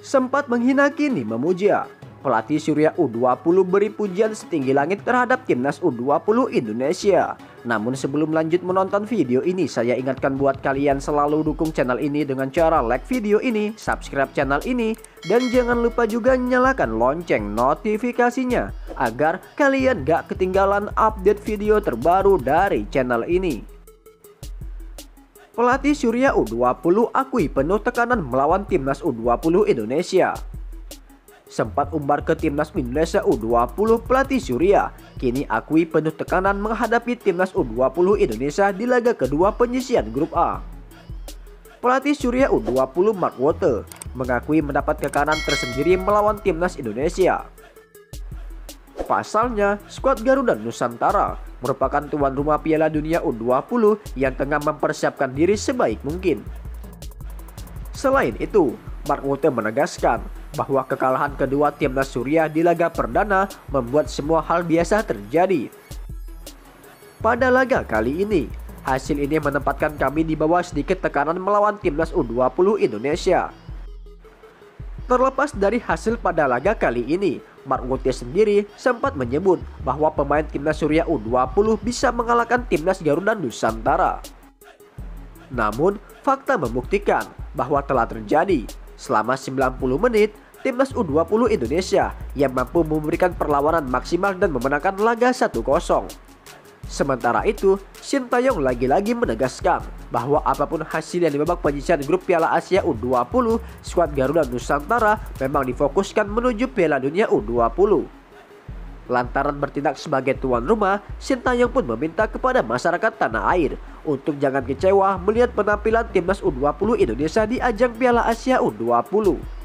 sempat menghina kini memuja. Pelatih Surya U20 beri pujian setinggi langit terhadap timnas U20 Indonesia. Namun sebelum lanjut menonton video ini, saya ingatkan buat kalian selalu dukung channel ini dengan cara like video ini, subscribe channel ini, dan jangan lupa juga nyalakan lonceng notifikasinya agar kalian gak ketinggalan update video terbaru dari channel ini. Pelatih Surya U20 akui penuh tekanan melawan timnas U20 Indonesia. Sempat umbar ke timnas Indonesia U20, pelatih Surya kini akui penuh tekanan menghadapi timnas U20 Indonesia di laga kedua penyisian grup A. Pelatih Surya U20 Mark Wotte mengakui mendapat tekanan tersendiri melawan timnas Indonesia. Pasalnya, skuad Garuda Nusantara merupakan tuan rumah Piala Dunia U20 yang tengah mempersiapkan diri sebaik mungkin. Selain itu, Mark Wotte menegaskan bahwa kekalahan kedua timnas Surya di laga perdana membuat semua hal biasa terjadi. Pada laga kali ini, hasil ini menempatkan kami di bawah sedikit tekanan melawan timnas U20 Indonesia. Terlepas dari hasil pada laga kali ini, Mark Wotte sendiri sempat menyebut bahwa pemain timnas Surya U20 bisa mengalahkan timnas Garuda Nusantara. Namun, fakta membuktikan bahwa telah terjadi. Selama 90 menit, timnas U20 Indonesia yang mampu memberikan perlawanan maksimal dan memenangkan laga 1-0. Sementara itu, Sintayong lagi-lagi menegaskan bahwa apapun hasil yang di babak penyisian grup Piala Asia U20, skuad Garuda Nusantara memang difokuskan menuju Piala Dunia U20. Lantaran bertindak sebagai tuan rumah, Sintayong pun meminta kepada masyarakat tanah air untuk jangan kecewa melihat penampilan timnas U20 Indonesia di ajang Piala Asia U20.